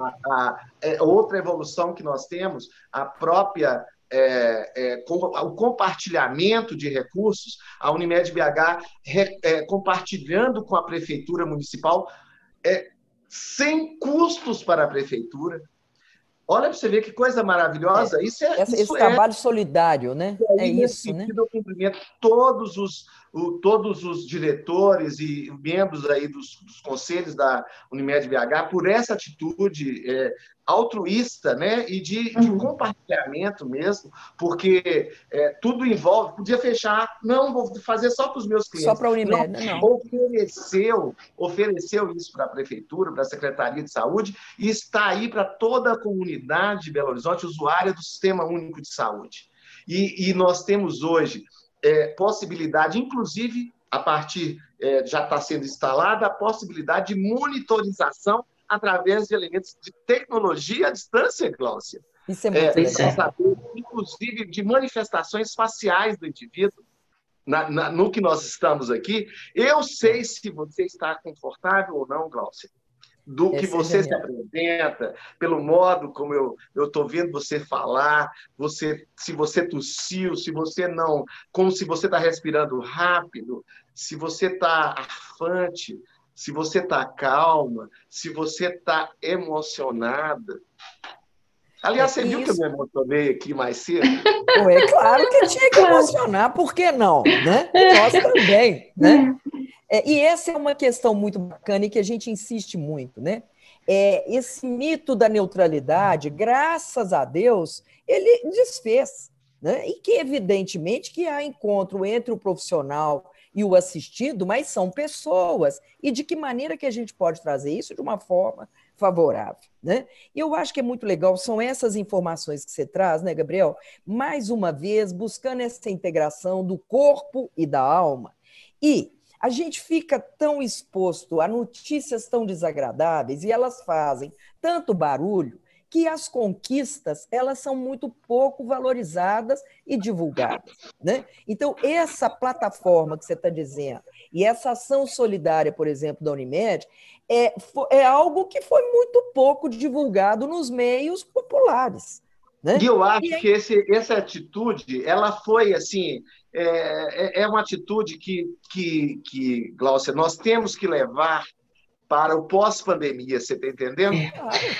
outra evolução que nós temos, a própria o compartilhamento de recursos, a Unimed BH compartilhando com a Prefeitura Municipal, sem custos para a Prefeitura. Olha para você ver que coisa maravilhosa. Esse trabalho solidário, né? Nesse sentido, eu cumprimento todos os diretores e membros aí dos conselhos da Unimed BH por essa atitude altruísta, né? E de compartilhamento mesmo, porque tudo envolve. Podia fechar, não, vou fazer só para os meus clientes. Só para a Unimed, não. Ofereceu isso para a Prefeitura, para a Secretaria de Saúde, e está aí para toda a comunidade de Belo Horizonte, usuária do Sistema Único de Saúde. E nós temos hoje possibilidade, inclusive, a partir, já está sendo instalada, a possibilidade de monitorização através de elementos de tecnologia à distância, Gláucia. Isso é muito legal. Inclusive, de manifestações faciais do indivíduo. No que nós estamos aqui, eu sei se você está confortável ou não, Gláucia, do que você se apresenta, pelo modo como eu estou vendo você falar, se você tossiu, se você não, como se você está respirando rápido, se você está arfante, se você está calma, se você está emocionada. Aliás, você viu que eu me emocionei aqui mais cedo? É claro que tinha que emocionar, por que não? Né? Nós também, né? E essa é uma questão muito bacana e que a gente insiste muito, né? Esse mito da neutralidade, graças a Deus, ele desfez, né? E que, evidentemente, que há encontro entre o profissional e o assistido, mas são pessoas. E de que maneira que a gente pode trazer isso de uma forma favorável, né? E eu acho que é muito legal, são essas informações que você traz, né, Gabriel? Mais uma vez, buscando essa integração do corpo e da alma. E a gente fica tão exposto a notícias tão desagradáveis e elas fazem tanto barulho que as conquistas elas são muito pouco valorizadas e divulgadas, né? Então, essa plataforma que você está dizendo e essa ação solidária, por exemplo, da Unimed, é algo que foi muito pouco divulgado nos meios populares, né? E eu acho que essa atitude, ela foi assim, é uma atitude que, Gláucia, nós temos que levar para o pós-pandemia, você está entendendo? Claro.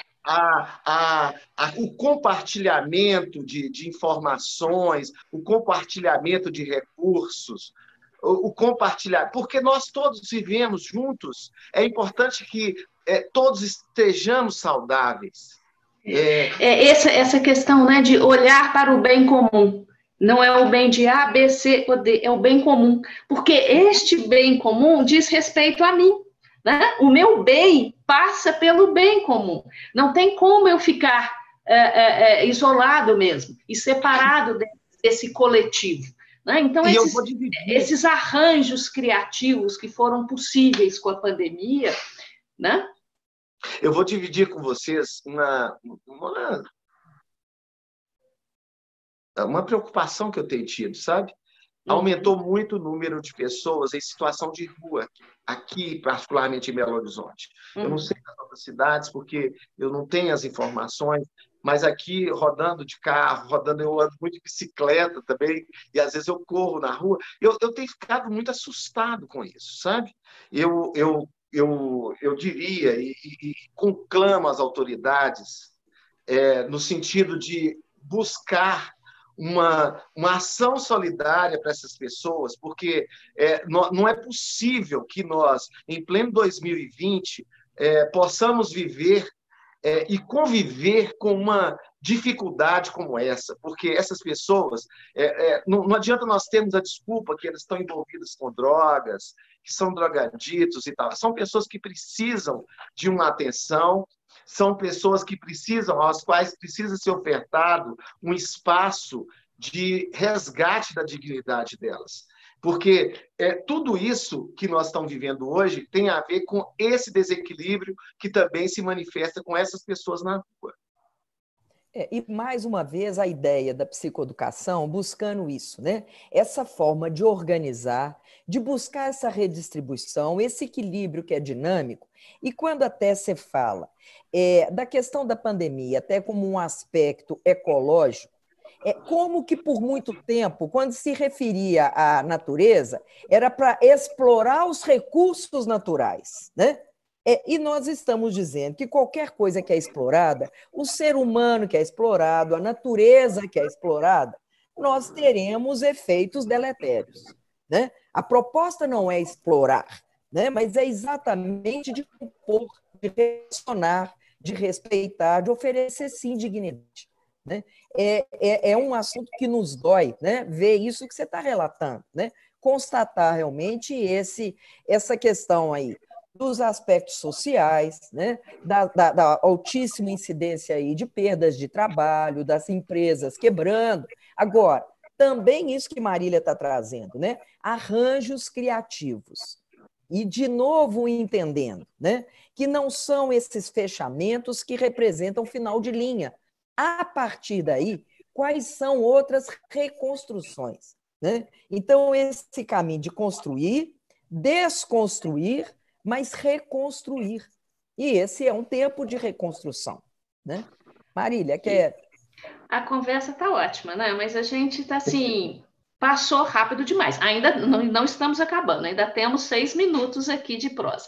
O compartilhamento de informações, o compartilhamento de recursos, o compartilhar, porque nós todos vivemos juntos, é importante que todos estejamos saudáveis. Essa questão, né, de olhar para o bem comum. Não é o bem de A, B, C ou D, é o bem comum. Porque este bem comum diz respeito a mim. Né? O meu bem passa pelo bem comum. Não tem como eu ficar isolado mesmo e separado desse coletivo. Né? Então, esses arranjos criativos que foram possíveis com a pandemia, né? Eu vou dividir com vocês uma preocupação que eu tenho tido, sabe? Aumentou muito o número de pessoas em situação de rua, aqui, particularmente em Belo Horizonte. Eu não sei das outras cidades, porque eu não tenho as informações, mas aqui, rodando de carro, eu ando muito de bicicleta também, e às vezes eu corro na rua, eu tenho ficado muito assustado com isso, sabe? Eu diria e conclamo as autoridades no sentido de buscar uma ação solidária para essas pessoas, porque não é possível que nós, em pleno 2020, possamos viver e conviver com uma dificuldade como essa, porque essas pessoas, não adianta nós termos a desculpa que elas estão envolvidas com drogas, que são drogaditos e tal. São pessoas que precisam de uma atenção, são pessoas que precisam, às quais precisa ser ofertado um espaço de resgate da dignidade delas. Porque tudo isso que nós estamos vivendo hoje tem a ver com esse desequilíbrio que também se manifesta com essas pessoas na rua. E, mais uma vez, a ideia da psicoeducação buscando isso, né? Essa forma de organizar, de buscar essa redistribuição, esse equilíbrio que é dinâmico. E quando até você fala da questão da pandemia, até como um aspecto ecológico, como que por muito tempo, quando se referia à natureza, era para explorar os recursos naturais, né? E nós estamos dizendo que qualquer coisa que é explorada, o ser humano que é explorado, a natureza que é explorada, nós teremos efeitos deletérios, né? A proposta não é explorar, né? Mas é exatamente de compor, de relacionar, de respeitar, de oferecer, sim, dignidade. Né? É um assunto que nos dói, né? Ver isso que você está relatando, né? Constatar realmente essa questão aí dos aspectos sociais, né? Da altíssima incidência aí de perdas de trabalho, das empresas quebrando. Agora, também isso que Marília está trazendo, né? Arranjos criativos. E, de novo, entendendo, né? Que não são esses fechamentos que representam final de linha. A partir daí, quais são outras reconstruções? Né? Então, esse caminho de construir, desconstruir, mas reconstruir. E esse é um tempo de reconstrução. Né? Marília, quer... A conversa está ótima, né? Mas a gente está assim, passou rápido demais. Ainda não estamos acabando, ainda temos 6 minutos aqui de prosa.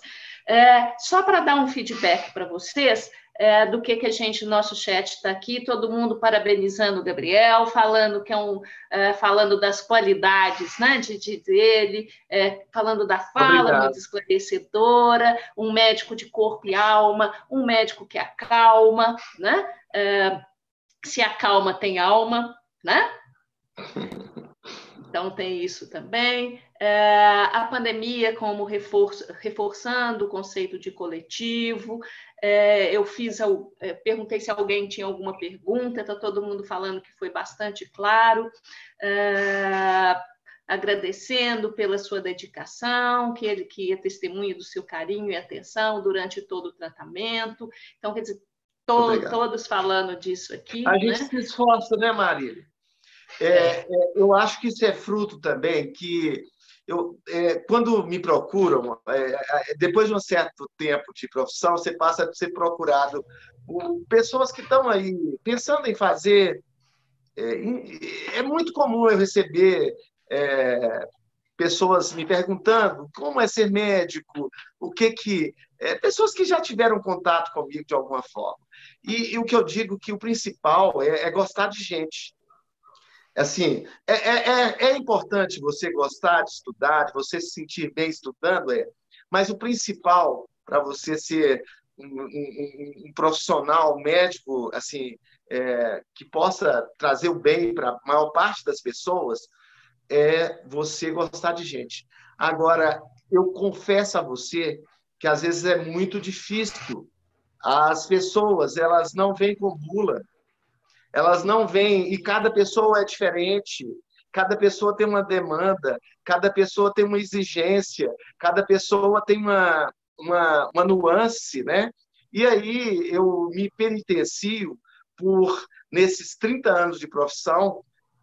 Só para dar um feedback para vocês, do que a gente, nosso chat está aqui, todo mundo parabenizando o Gabriel, falando que falando das qualidades, né, dele, falando da fala Obrigado. Muito esclarecedora, um médico de corpo e alma, um médico que acalma, né? Se a calma tem alma, né? Então, tem isso também. A pandemia como reforçando o conceito de coletivo. Eu perguntei se alguém tinha alguma pergunta, está todo mundo falando que foi bastante claro. Agradecendo pela sua dedicação, que é testemunho do seu carinho e atenção durante todo o tratamento. Então, quer dizer, todos falando disso aqui. A gente se esforça, né, Marília? Eu acho que isso é fruto também que quando me procuram, depois de um certo tempo de profissão, você passa a ser procurado por pessoas que estão aí pensando em fazer. É muito comum eu receber pessoas me perguntando como é ser médico, pessoas que já tiveram contato comigo de alguma forma. E o que eu digo que o principal é gostar de gente. Assim, é importante você gostar de estudar, de você se sentir bem estudando, mas o principal para você ser um profissional médico assim, que possa trazer o bem para a maior parte das pessoas é você gostar de gente. Agora, eu confesso a você que às vezes é muito difícil. As pessoas, elas não vêm com bula. Elas não vêm, e cada pessoa é diferente, cada pessoa tem uma demanda, cada pessoa tem uma exigência, cada pessoa tem uma nuance, né? E aí eu me penitencio por, nesses 30 anos de profissão,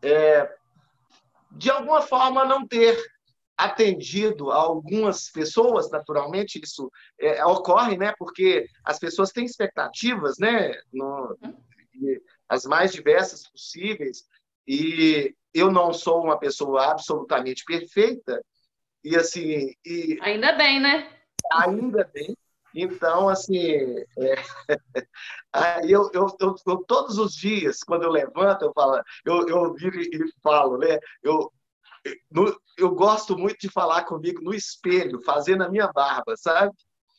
de alguma forma não ter atendido a algumas pessoas, naturalmente, isso ocorre, né? Porque as pessoas têm expectativas, né? As mais diversas possíveis, e eu não sou uma pessoa absolutamente perfeita, e assim... Ainda bem, né? Ainda bem. Então, assim, eu todos os dias, quando eu levanto, eu viro e falo, né? Eu gosto muito de falar comigo no espelho, fazendo a minha barba, sabe?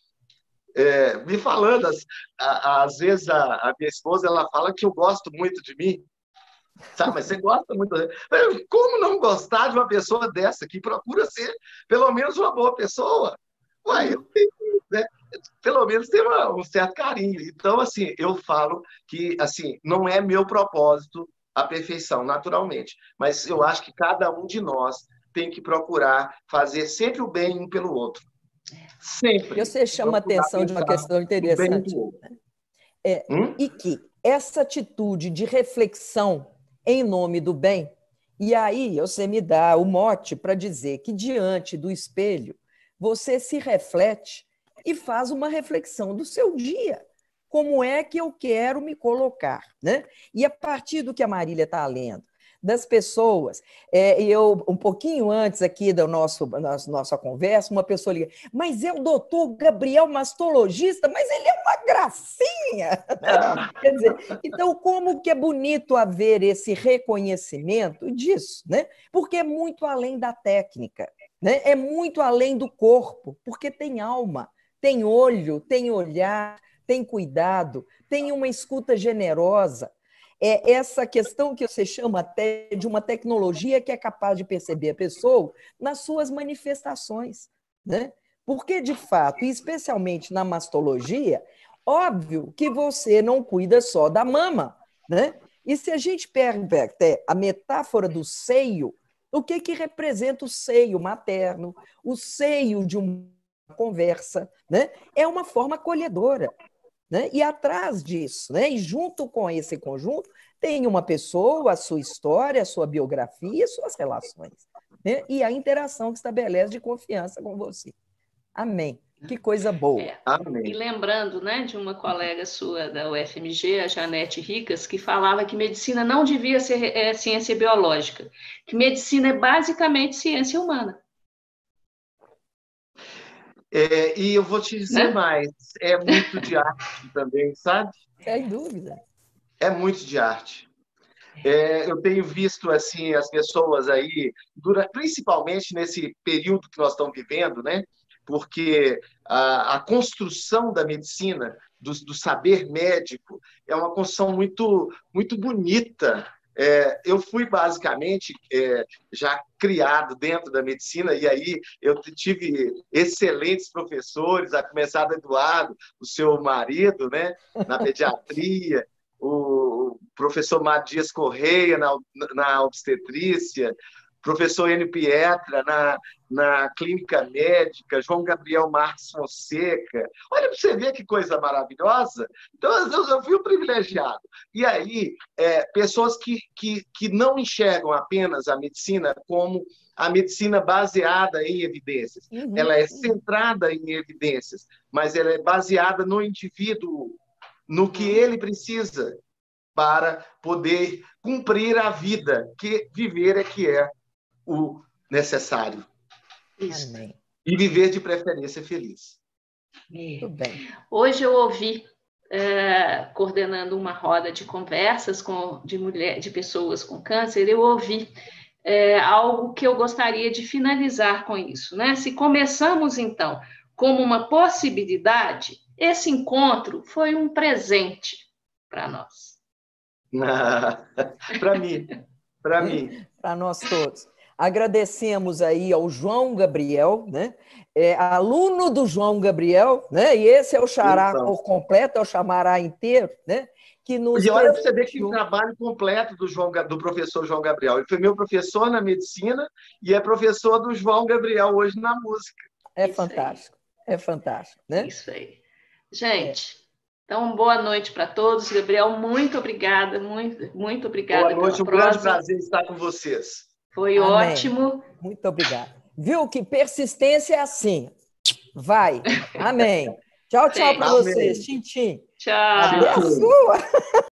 Me falando, às vezes a minha esposa ela fala que eu gosto muito de mim, sabe? Mas você gosta muito. Como não gostar de uma pessoa dessa que procura ser pelo menos uma boa pessoa? Uai, eu tenho, né? Pelo menos tem um certo carinho. Então, assim, eu falo que assim não é meu propósito a perfeição, naturalmente, mas eu acho que cada um de nós tem que procurar fazer sempre o bem um pelo outro. Sempre. Você chama a atenção de uma questão interessante. E que essa atitude de reflexão em nome do bem, e aí você me dá o mote para dizer que diante do espelho você se reflete e faz uma reflexão do seu dia. Como é que eu quero me colocar? Né? E a partir do que a Marília está lendo, das pessoas. Eu, um pouquinho antes aqui da nossa conversa, uma pessoa liga, mas é o doutor Gabriel, mastologista, mas ele é uma gracinha. Quer dizer, então, como que é bonito haver esse reconhecimento disso, né? Porque é muito além da técnica, né? É muito além do corpo, porque tem alma, tem olho, tem olhar, tem cuidado, tem uma escuta generosa. É essa questão que você chama até de uma tecnologia que é capaz de perceber a pessoa nas suas manifestações, né? Porque, de fato, e especialmente na mastologia, óbvio que você não cuida só da mama, né? E se a gente pega até a metáfora do seio, o que representa o seio materno, o seio de uma conversa, né? É uma forma acolhedora. Né? E atrás disso, né? E junto com esse conjunto, tem uma pessoa, a sua história, a sua biografia, as suas relações. Né? E a interação que estabelece de confiança com você. Amém. Que coisa boa. Amém. E lembrando, né, de uma colega sua da UFMG, a Janete Ricas, que falava que medicina não devia ser ciência biológica, que medicina é basicamente ciência humana. E eu vou te dizer mais, é muito de arte também, sabe? Sem dúvida. É muito de arte. Eu tenho visto assim as pessoas aí, principalmente nesse período que nós estamos vivendo, né? Porque a construção da medicina, do saber médico, é uma construção muito, muito bonita, Eu fui basicamente já criado dentro da medicina, e aí eu tive excelentes professores, a começar do Eduardo, o seu marido, né, na pediatria, o professor Mário Dias Correia na obstetrícia, professor Enio Pietra na clínica médica, João Gabriel Marques Fonseca. Olha para você ver que coisa maravilhosa. Então, eu fui um privilegiado. E aí, pessoas que não enxergam apenas a medicina como a medicina baseada em evidências. Ela é centrada em evidências, mas ela é baseada no indivíduo, no que ele precisa para poder cumprir a vida, que viver é que é o necessário. Isso. Amém. E viver de preferência feliz. Muito bem. Hoje eu ouvi, coordenando uma roda de conversas de pessoas com câncer, eu ouvi algo que eu gostaria de finalizar com isso, né? Se começamos, então, como uma possibilidade, esse encontro foi um presente para nós. Para mim. Para nós todos. Agradecemos aí ao João Gabriel, né? Aluno do João Gabriel, né? E esse é o xará por completo, é o chamará inteiro, né? Que nos e olha para você ver que o trabalho completo do professor João Gabriel. Ele foi meu professor na medicina e é professor do João Gabriel hoje na música. É fantástico, é fantástico, né? Isso aí. Gente, então boa noite para todos. Gabriel, muito obrigada, muito obrigada. Boa noite, grande prazer estar com vocês. Foi ótimo. Muito obrigada. Viu que persistência é assim. Vai. Amém. Tchau para vocês. Tchim, tchim. Tchau. Até a sua.